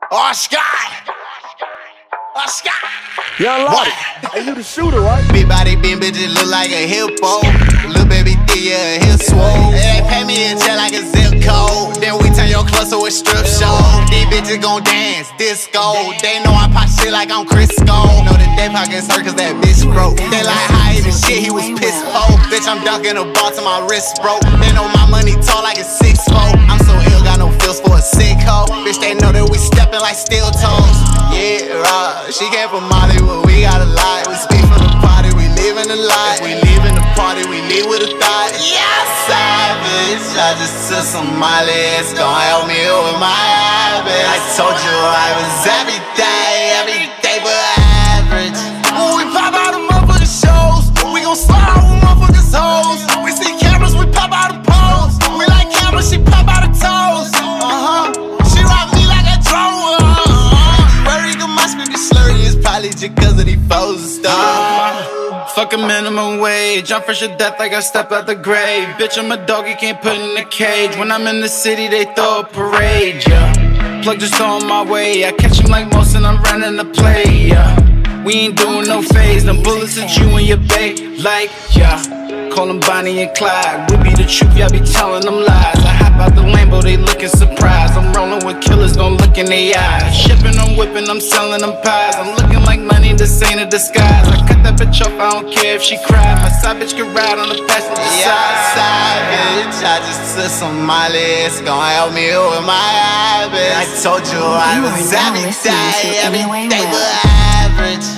Oh, Scott! Oh, Scott! Young Lugautti, hey, you the shooter, right? Big body, big bitches look like a hippo. Little baby thick, yeah, hip swole. They pay me in jail like a zip code. Then we turn your club to a strip show. These bitches gon' dance, disco. They know I pop shit like I'm Crisco. Know that they pockets hurt cause that bitch broke. They like how he the shit, he was pissed po. Bitch, I'm dunking a ball till my wrist broke. They know my money tall like a 6'4". I'm so ill, got no feels for a sick hoe. Bitch, they know that we steppin' like steel toes. Yeah, right. She came from Hollywood, we got a lot. We speak from the party, we live in the light. We leave in the party, we leave with a thought. Yeah, savage. I just took some Molly, it's gon' help me with my habits. I told you I was everything but average. When we pop out the motherfucking shows, we gon' slide with motherfuckers hoes. We see cameras, we pop out the poles. We like cameras, she pop out the toes. She rock me like a drone. It's probably just cause of these foes and stuff. Fuck a minimum wage, I'm fresh to death like I stepped out the grave. Bitch, I'm a dog, you can't put in a cage. When I'm in the city, they throw a parade, yeah. Plug just on my way, I catch him like most and I'm running the play, yeah. We ain't doing no phase, them bullets at you and your bae, like, yeah. Call them Bonnie and Clyde, we be the truth, y'all be telling them lies. I hop out the Lambo, they looking surprised. I'm rolling with killers, don't look in their eyes. Shipping, I'm whipping, I'm selling them pies. I'm looking like money, this ain't a disguise. I cut that bitch off, I don't care if she cry. My side bitch can ride on the passenger side. Bitch, I just took some Molly, it's gon' help me with my habits. I told you I was everything but average.